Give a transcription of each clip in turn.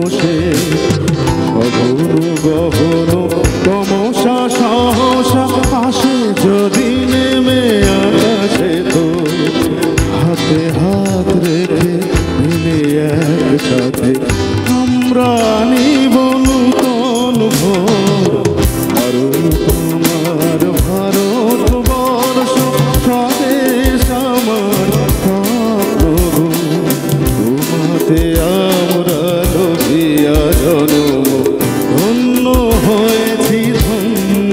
বসে অগুরু গহন তমসা সহসা আসে যদি নেমে আকাশে তো হাতে হাত রেখে মিলে একসাথে আমরা নিব নূতন ভোর আরো তোমার ভারতবর্ষ স্বদেশ আমার প্রভু তোমাতে আমরা লভিয়া জন্ম ধন্য হয়েছি ধন্য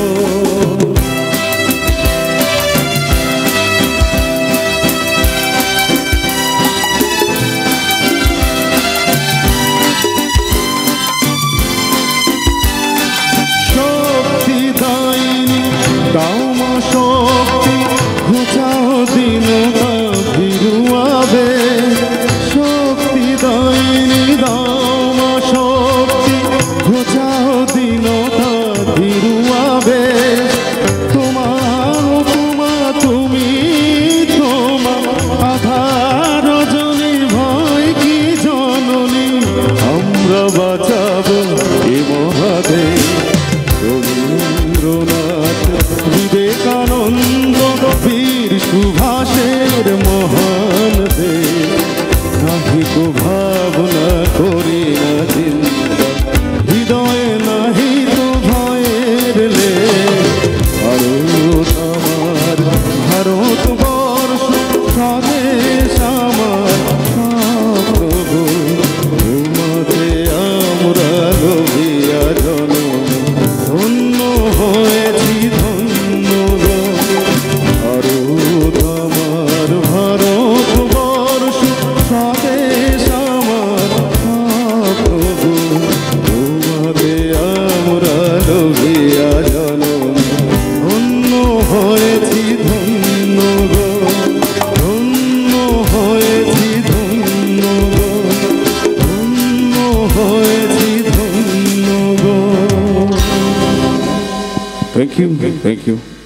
দাও মা শক্তি ঘুচাও দিনটা ভিড়ুয়াবে শক্তি দাইনি দাও মা শক্তি ঘুচাও দিনটা ভিড়ুয়াবে তোমার উপমা তুমি তোমা আধার রজনী ভয় কি জননী আমরা বাঁচাবো এ মহাদেব রবীন্দ্রনাথ বিবেকানন্দ বীর সুভাষের মহান দেব নাহি কো ভাবনা করি না চিন্তা হৃদয়ে নাহি তো ভয়ের লে ভারত আমার ভারতবর্ষ স্বদেশ আমার প্রভু তোমাতে আমরা লভিয়া জন্ম ধন্য হয়েছি ধন্য আরো আমার ভারতবর্ষ স্বদেশ আমার প্রভু তোমাতে আমরা লভিয়া জন্ম ধন্য হয়েছি ধন্য ধন্য হয়েছি ধন্য ধন্য হয়েছি ধন্য Thank you.